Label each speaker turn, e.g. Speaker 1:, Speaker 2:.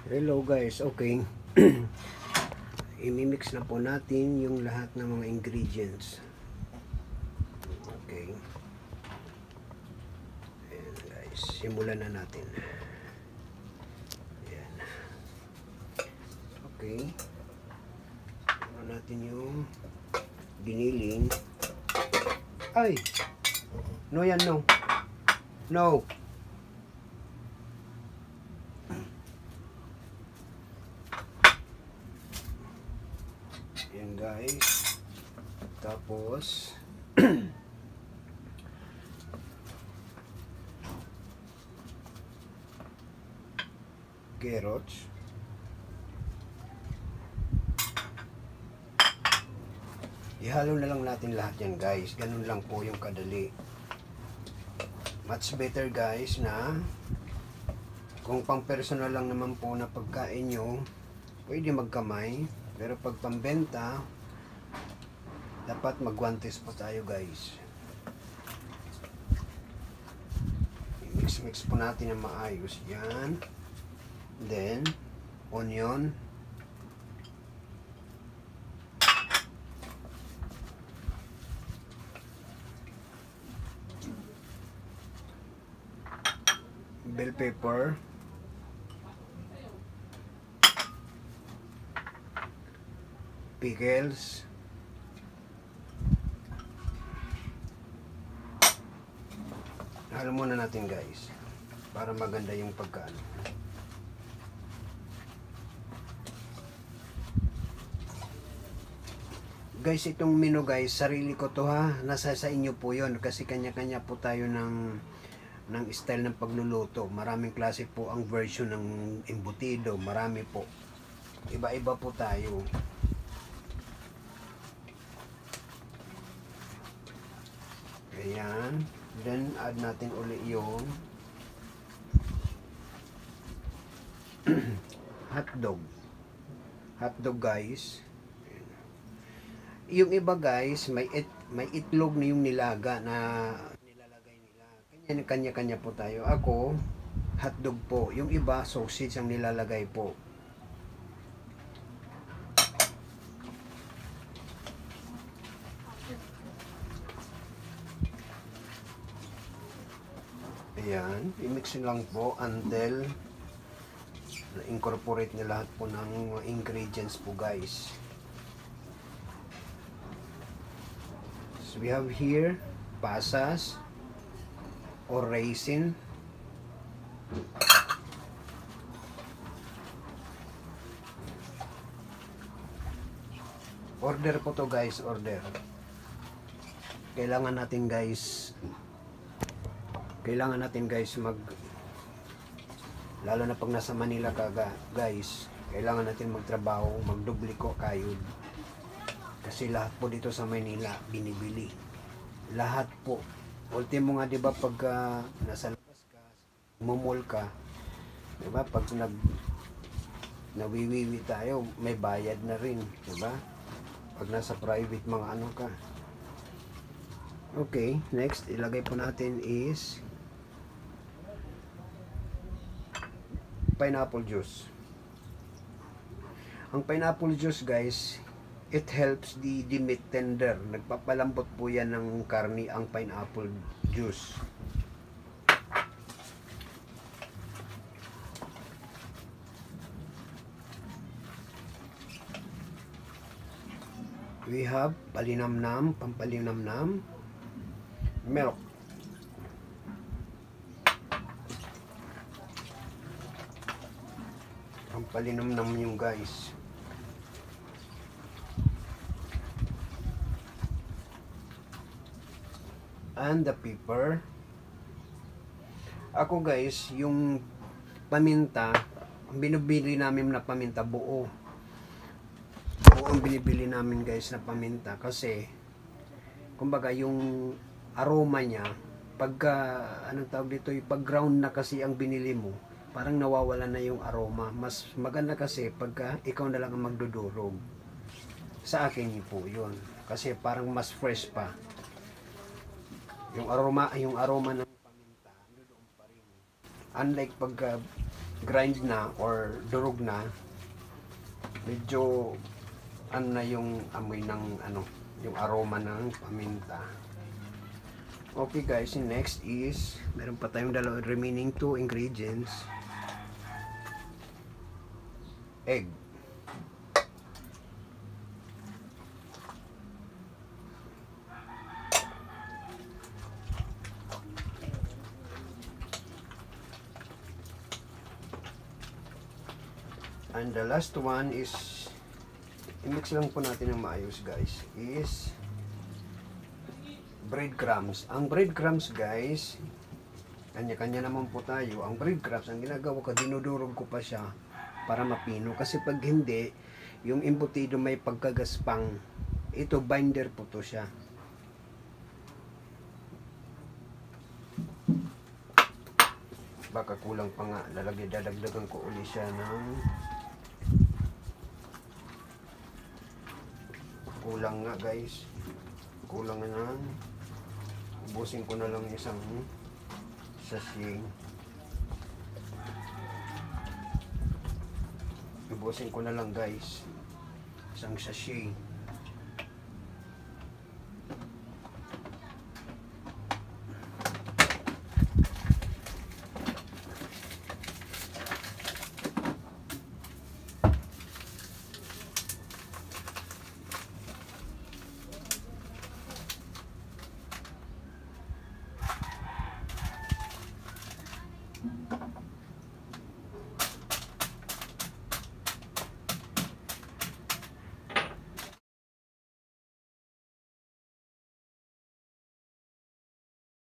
Speaker 1: Hello guys, okay. Imimix na po natin yung lahat ng mga ingredients. Okay. Ayan guys, simulan na natin. Ayan. Okay. Ano natin yung giniling. Ay! No yan, no. No! Yan guys. Tapos carrots. Ihalo na lang natin lahat yan guys. Ganun lang po yung kadali. Much better guys na kung pang personal lang naman po na pagkain nyo, pwede magkamay. Pero pag pambenta, dapat magwantes po tayo guys. I-mix po natin na maayos yan. Then, onion. Bell pepper. Pickles. Halo muna natin guys para maganda yung pagkaano. Guys, itong menu guys, sarili ko to ha. Nasa sa inyo po yon kasi kanya-kanya po tayo ng style ng pagluluto. Maraming klase po ang version ng embutido. Marami po. Iba-iba po tayo. Ayan. Then, add natin uli yung hotdog. Hotdog guys. Yung iba guys, may itlog na yung nilaga na nilalagay nila. Kanya-kanya po tayo. Ako, hotdog po. Yung iba, sausage ang nilalagay po. Ayan, i-mix lang po until na-incorporate na lahat po ng ingredients po guys. So we have here pasas or raisin, order po to guys, order. Kailangan natin guys lalo na pag nasa Manila ka guys, kailangan natin magtrabaho, magdubliko kayod. Kasi lahat po dito sa Manila binibili. Lahat po. Ultimo nga 'di ba pag nasa labas ka, mall ka, 'di ba? Pag nawiwiwi tayo, may bayad na rin, 'di ba? Pag nasa private mga ano ka. Okay, next ilagay po natin is pineapple juice. Ang pineapple juice guys, it helps the meat tender. Nagpapalambot po yan ng karni ang pineapple juice. We have pampalinamnam milk. Pampalinamnam yung guys. And the pepper. Ako guys, yung paminta, ang binibili namin na paminta buo. Buo ang binibili namin guys na paminta kasi kumbaga yung aroma niya pagka anong tawag dito, pag ground na kasi ang binili mo, parang nawawala na yung aroma. Mas maganda kasi pagka ikaw na lang ang magdudurog. Sa akin po yun kasi parang mas fresh pa. Yung aroma ng paminta, doon pa rin. Unlike pagka grind na or durog na, medyo ano na yung amoy ng ano, yung aroma ng paminta. Okay guys, next is meron pa tayong remaining 2 ingredients. Egg. And the last one is, i-mix lang po natin ng maayos guys, is breadcrumbs. Ang breadcrumbs guys, kanya-kanya naman po tayo. Ang breadcrumbs, ang ginagawa ko, dinudurog ko pa siya para mapino. Kasi pag hindi, yung embutido may pagkagaspang. Ito, binder po to siya. Baka kulang pa nga, dadagdagan ko uli siya ng kulang nga guys, kulang na, ubusin ko na lang isang sachet, ubusin ko na lang guys isang sachet.